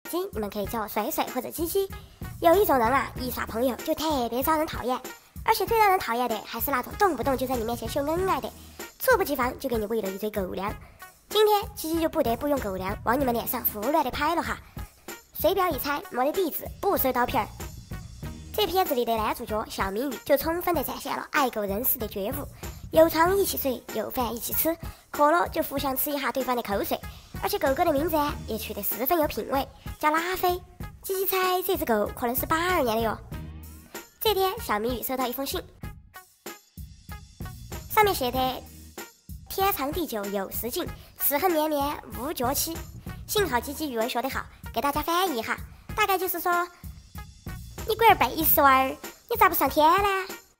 机，你们可以叫我水水或者鸡鸡。有一种人啊，一耍朋友就特别招人讨厌，而且最让人讨厌的还是那种动不动就在你面前秀恩爱的，猝不及防就给你喂了一嘴狗粮。今天鸡鸡就不得不用狗粮往你们脸上胡乱的拍了哈。随表一猜，没得地址，不收刀片儿。这片子里的男主角小谜语就充分的展现了爱狗人士的觉悟，有床一起睡，有饭一起吃，渴了就互相吃一下对方的口水。而且狗狗的名字也取得十分有品味，叫拉菲。鸡鸡猜这只狗可能是82年的哟。这天小谜语收到一封信，上面写的天长地久有时尽，时恨绵绵无绝期。幸好鸡鸡语文学得好，给大家翻译一下，大概就是说，你龟儿背死娃儿，你咋不上天呢？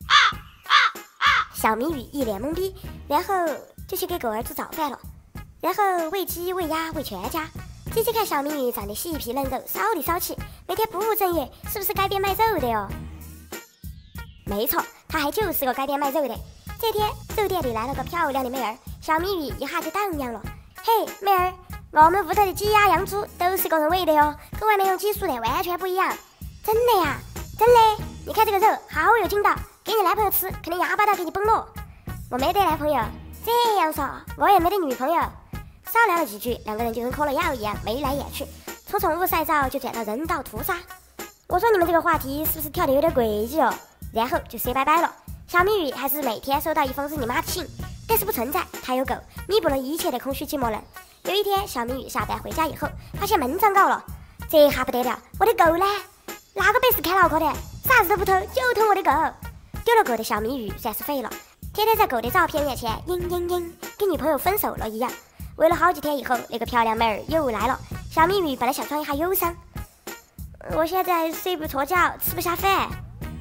小谜语一脸懵逼，然后就去给狗儿煮早饭了，然后喂鸡喂鸭喂全家。鸡鸡看小谜语长得细皮嫩肉，骚里骚气，每天不务正业，是不是街边卖肉的哟？没错，他还就是个街边卖肉的。这天肉店里来了个漂亮的妹儿，小谜语一下就荡漾了。嘿，妹儿，我们屋头的鸡鸭羊猪都是个人喂的哟，跟外面用激素的完全不一样。真的呀？真的？你看这个肉好有劲道，给你男朋友吃，肯定哑巴到给你崩了。我没得男朋友。这样说，我也没得女朋友。商量了几句，两个人就跟嗑了药一样眉来眼去，从宠物晒照就转到人道屠杀。我说你们这个话题是不是跳得有点诡异哦？然后就 say 拜拜了。小谜语还是每天收到一封日你妈的信，但是不存在他有狗，弥补了一切的空虚寂寞冷。有一天小谜语下班回家以后，发现门撞告了，这下不得了，我的狗呢？哪个本事开脑壳的？啥子都不偷，就偷我的狗。丢了狗的小谜语算是废了，天天在狗的照片面前嘤嘤嘤，跟女朋友分手了一样。喂了好几天以后，那个漂亮妹儿又来了。小谜语本来想装一下忧伤，我现在睡不着觉，吃不下饭。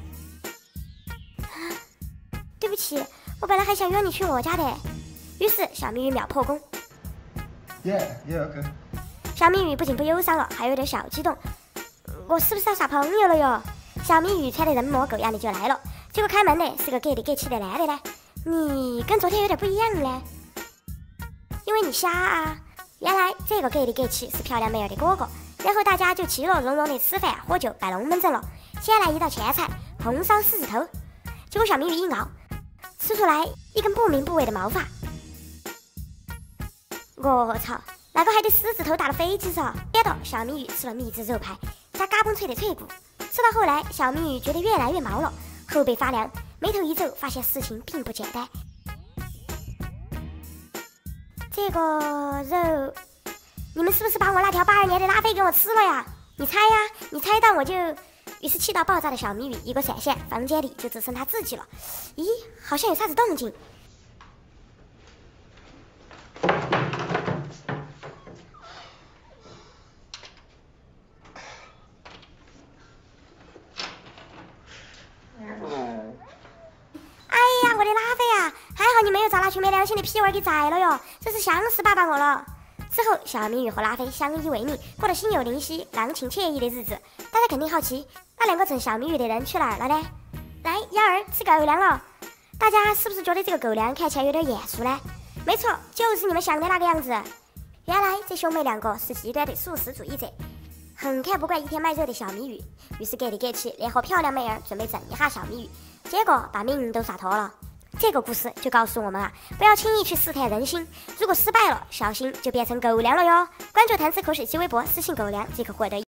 对不起，我本来还想约你去我家的。于是小谜语秒破功。 OK。 小谜语不仅不忧伤了，还有点小激动。我是不是要耍朋友了哟？小谜语穿的人模狗样的就来了，结果开门的是个 gay 里 gay 气的男的呢。你跟昨天有点不一样呢。因为你瞎啊！原来这个 gay 里 gay 气是漂亮妹儿的哥哥，然后大家就其乐融融的吃饭喝酒摆龙门阵了。先来一道前菜，红烧狮子头，结果小谜语一咬，吃出来一根不明部位的毛发。我操，那个还得狮子头打了飞机噻！接着小谜语吃了秘制肉排加嘎嘣脆的脆骨，吃到后来小谜语觉得越来越毛了，后背发凉，眉头一皱，发现事情并不简单。这个肉，你们是不是把我那条82年的拉菲给我吃了呀？你猜呀，你猜到我就……于是气到爆炸的小谜语一个闪现，房间里就只剩他自己了。咦，好像有啥子动静。哎呀，我的拉菲啊！还好你没有找那群没良心的屁娃给宰了哟，真是想死爸爸我了。之后，小谜语和拉菲相依为命，过得心有灵犀、郎情惬意的日子。大家肯定好奇，那两个整小谜语的人去哪儿了呢？来，幺儿吃狗粮了。大家是不是觉得这个狗粮看起来有点眼熟呢？没错，就是你们想的那个样子。原来这兄妹两个是极端的素食主义者，很看不惯一天卖肉的小谜语，于是 gay 里 gay 气联合漂亮妹儿准备整一下小谜语，结果把命都耍脱了。这个故事就告诉我们啊，不要轻易去试探人心，如果失败了，小心就变成狗粮了哟。关注谈资口水鸡微博，私信狗粮即可获得